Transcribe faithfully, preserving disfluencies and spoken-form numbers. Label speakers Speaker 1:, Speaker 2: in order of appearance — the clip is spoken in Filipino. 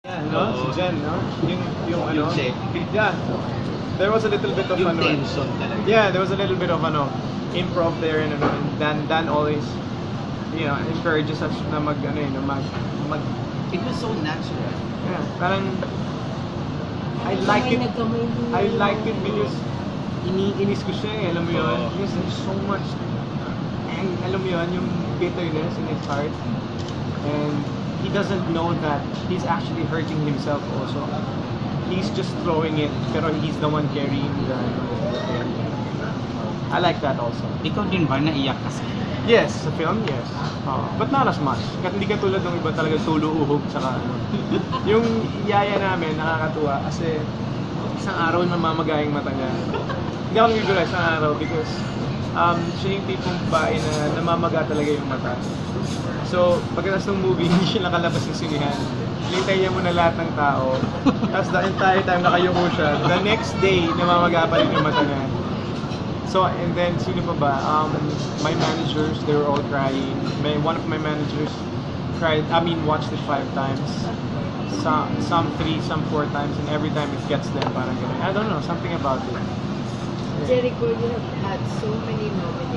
Speaker 1: Yeah, no?
Speaker 2: Oo.
Speaker 1: Si Jen, no? Yung, yung ano?
Speaker 2: Yung check.
Speaker 1: Yeah. There was a little bit of
Speaker 2: Yung
Speaker 1: ano.
Speaker 2: tension talaga.
Speaker 1: Yeah, there was a little bit of ano, improv there and ano, and Dan, Dan always, you know, encourages us na mag, ano eh, na mag, mag,
Speaker 2: It was so natural.
Speaker 1: yeah, parang, I like it, I like it because iniinis ko siya eh, alam mo yun?
Speaker 2: Oo.
Speaker 1: Because there's so much, and alam mo yun, yung bitterness in his heart, and he doesn't know that he's actually hurting himself also. He's just throwing it, pero he's the one carrying the, the pain. I like that also.
Speaker 2: Ikaw din ba naiyak kasi?
Speaker 1: Yes, sa film, yes. Uh, but not as much. Kasi hindi katulad ng iba talaga solo uhog tsaka ano. Yung yaya namin, nakakatuwa kasi isang araw namamagayang mata niya. Hindi ako nagigula isang araw because um, siya yung tipong babae na namamaga talaga yung mata. So, pagkatapos ng movie, hindi siya nakalabas ng sinihan. Hinintay niya muna lahat ng tao. Tapos the entire time nakayuko siya. The next day, namamaga pa rin yung mata niya. So, and then, sino pa ba? Um, my managers, they were all crying. May, one of my managers cried, I mean, watched it five times. Some, some three, some four times, and every time it gets them, parang ganun. I don't know, something about it.
Speaker 3: Jericho, you have had so many nominations.